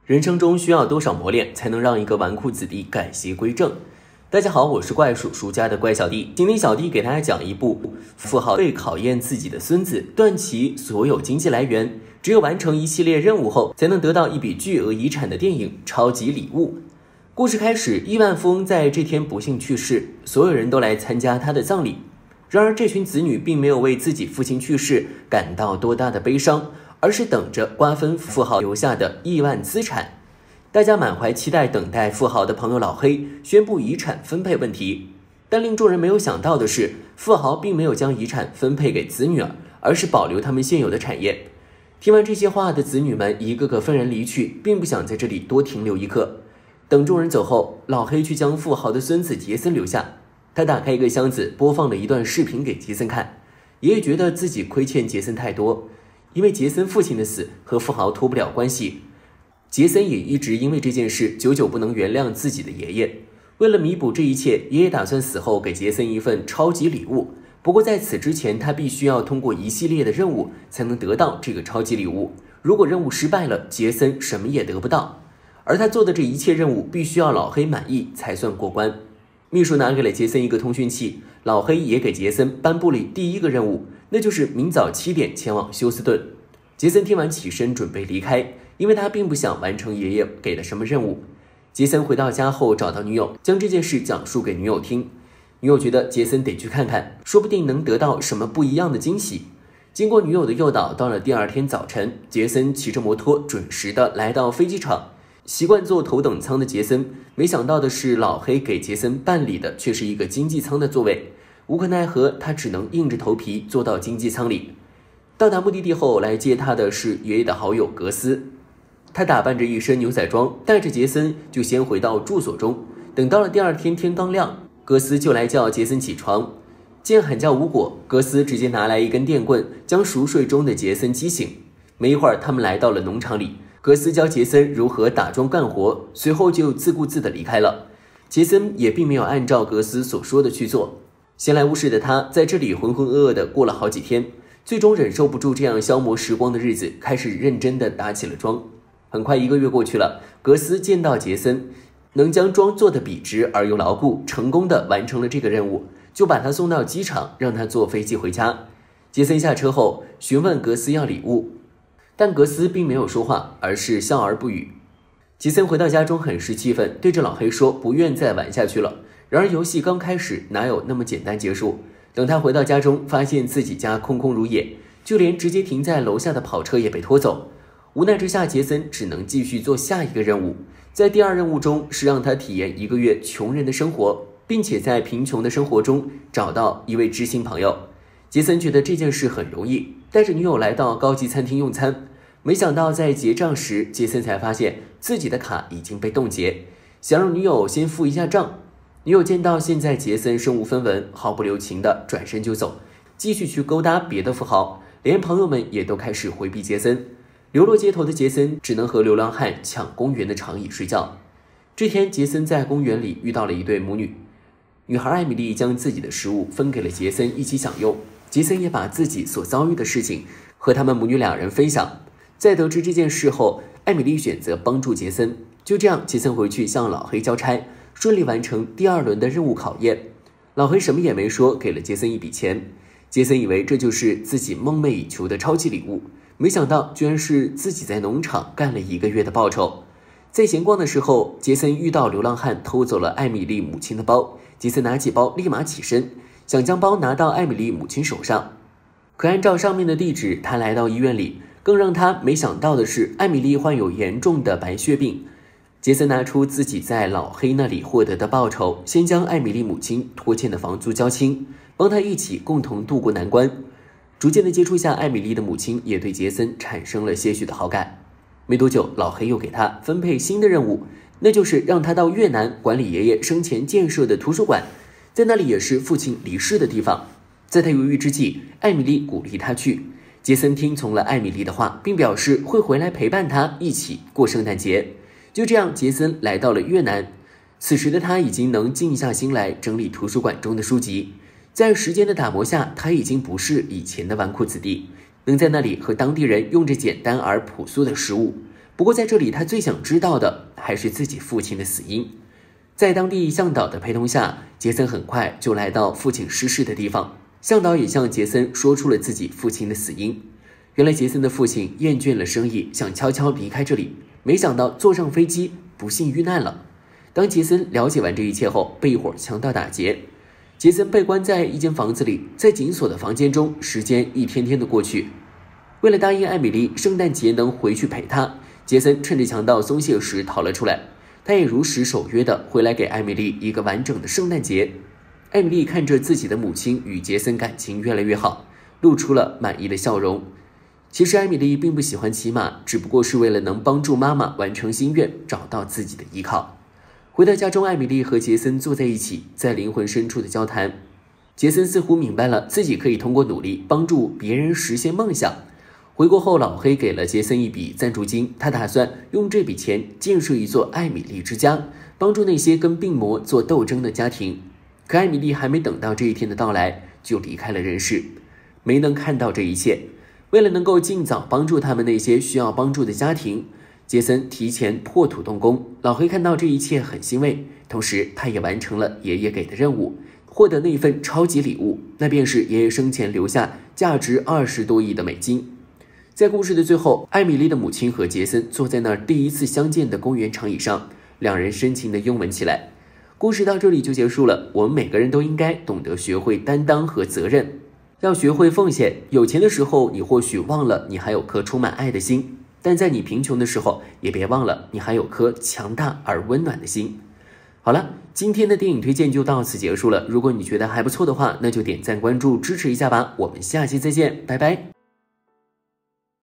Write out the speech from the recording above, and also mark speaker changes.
Speaker 1: 人生中需要多少磨练，才能让一个纨绔子弟改邪归正？大家好，我是怪叔叔家的怪小弟。今天小弟给大家讲一部富豪为考验自己的孙子，断其所有经济来源，只有完成一系列任务后，才能得到一笔巨额遗产的电影《超级礼物》。故事开始，亿万富翁在这天不幸去世，所有人都来参加他的葬礼。然而，这群子女并没有为自己父亲去世感到多大的悲伤，而是等着瓜分富豪留下的亿万资产。大家满怀期待，等待富豪的朋友老黑宣布遗产分配问题。但令众人没有想到的是，富豪并没有将遗产分配给子女儿，而是保留他们现有的产业。听完这些话的子女们一个个纷然离去，并不想在这里多停留一刻。等众人走后，老黑却将富豪的孙子杰森留下。他打开一个箱子，播放了一段视频给杰森看。爷爷觉得自己亏欠杰森太多，因为杰森父亲的死和富豪脱不了关系。杰森也一直因为这件事久久不能原谅自己的爷爷。为了弥补这一切，爷爷打算死后给杰森一份超级礼物。不过在此之前，他必须要通过一系列的任务才能得到这个超级礼物。如果任务失败了，杰森什么也得不到。而他做的这一切任务必须要老黑满意才算过关。秘书拿给了杰森一个通讯器，老黑也给杰森颁布了第一个任务，那就是明早7点前往休斯顿。杰森听完起身准备离开，因为他并不想完成爷爷给了什么任务。杰森回到家后找到女友，将这件事讲述给女友听。女友觉得杰森得去看看，说不定能得到什么不一样的惊喜。经过女友的诱导，到了第二天早晨，杰森骑着摩托准时的来到飞机场。习惯坐头等舱的杰森，没想到的是老黑给杰森办理的却是一个经济舱的座位。无可奈何，他只能硬着头皮坐到经济舱里。到达目的地后，来接他的是爷爷的好友格斯。他打扮着一身牛仔装，带着杰森就先回到住所中。等到了第二天天刚亮，格斯就来叫杰森起床。见喊叫无果，格斯直接拿来一根电棍，将熟睡中的杰森击醒。没一会儿，他们来到了农场里。格斯教杰森如何打桩干活，随后就自顾自地离开了。杰森也并没有按照格斯所说的去做。闲来无事的他在这里浑浑噩噩地过了好几天，最终忍受不住这样消磨时光的日子，开始认真地打起了桩。很快1个月过去了，格斯见到杰森能将桩做得笔直而又牢固，成功地完成了这个任务，就把他送到机场，让他坐飞机回家。杰森下车后询问格斯要礼物，但格斯并没有说话，而是笑而不语。杰森回到家中很是气愤，对着老黑说不愿再玩下去了。然而游戏刚开始，哪有那么简单结束？等他回到家中，发现自己家空空如也，就连直接停在楼下的跑车也被拖走。无奈之下，杰森只能继续做下一个任务。在第二任务中，是让他体验1个月穷人的生活，并且在贫穷的生活中找到一位知心朋友。杰森觉得这件事很容易，带着女友来到高级餐厅用餐。没想到在结账时，杰森才发现自己的卡已经被冻结，想让女友先付一下账。女友见到现在杰森身无分文，毫不留情的转身就走，继续去勾搭别的富豪，连朋友们也都开始回避杰森。流落街头的杰森只能和流浪汉抢公园的长椅睡觉。这天，杰森在公园里遇到了一对母女，女孩艾米丽将自己的食物分给了杰森一起享用，杰森也把自己所遭遇的事情和他们母女2人分享。在得知这件事后，艾米丽选择帮助杰森。就这样，杰森回去向老黑交差，顺利完成第2轮的任务考验。老黑什么也没说，给了杰森一笔钱。杰森以为这就是自己梦寐以求的超级礼物，没想到居然是自己在农场干了1个月的报酬。在闲逛的时候，杰森遇到流浪汉偷走了艾米丽母亲的包。杰森拿起包立马起身，想将包拿到艾米丽母亲手上。可按照上面的地址，他来到医院里。更让他没想到的是，艾米丽患有严重的白血病。杰森拿出自己在老黑那里获得的报酬，先将艾米丽母亲拖欠的房租交清，帮他一起共同度过难关。逐渐的接触下，艾米丽的母亲也对杰森产生了些许的好感。没多久，老黑又给他分配新的任务，那就是让他到越南管理爷爷生前建设的图书馆，在那里也是父亲离世的地方。在他犹豫之际，艾米丽鼓励他去。杰森听从了艾米丽的话，并表示会回来陪伴她一起过圣诞节。就这样，杰森来到了越南。此时的他已经能静下心来整理图书馆中的书籍。在时间的打磨下，他已经不是以前的纨绔子弟，能在那里和当地人用着简单而朴素的食物， 不过在这里，他最想知道的还是自己父亲的死因。在当地向导的陪同下，杰森很快就来到父亲失事的地方。向导也向杰森说出了自己父亲的死因。原来杰森的父亲厌倦了生意，想悄悄离开这里，没想到坐上飞机不幸遇难了。当杰森了解完这一切后，被一伙强盗打劫。杰森被关在一间房子里，在紧锁的房间中，时间一天天的过去。为了答应艾米丽圣诞节能回去陪她，杰森趁着强盗松懈时逃了出来。他也如实守约的回来给艾米丽一个完整的圣诞节。艾米丽看着自己的母亲与杰森感情越来越好，露出了满意的笑容。其实艾米丽并不喜欢骑马，只不过是为了能帮助妈妈完成心愿，找到自己的依靠。回到家中，艾米丽和杰森坐在一起，在灵魂深处的交谈。杰森似乎明白了自己可以通过努力帮助别人实现梦想。回国后，老黑给了杰森一笔赞助金，他打算用这笔钱建设一座艾米丽之家，帮助那些跟病魔做斗争的家庭。可艾米丽还没等到这一天的到来，就离开了人世，没能看到这一切。为了能够尽早帮助他们那些需要帮助的家庭，杰森提前破土动工。老黑看到这一切很欣慰，同时他也完成了爷爷给的任务，获得那一份超级礼物，那便是爷爷生前留下价值20多亿的美金。在故事的最后，艾米丽的母亲和杰森坐在那儿第一次相见的公园长椅上，两人深情地拥吻起来。故事到这里就结束了。我们每个人都应该懂得学会担当和责任，要学会奉献。有钱的时候，你或许忘了你还有颗充满爱的心，但在你贫穷的时候，也别忘了你还有颗强大而温暖的心。好了，今天的电影推荐就到此结束了。如果你觉得还不错的话，那就点赞关注支持一下吧。我们下期再见，拜拜。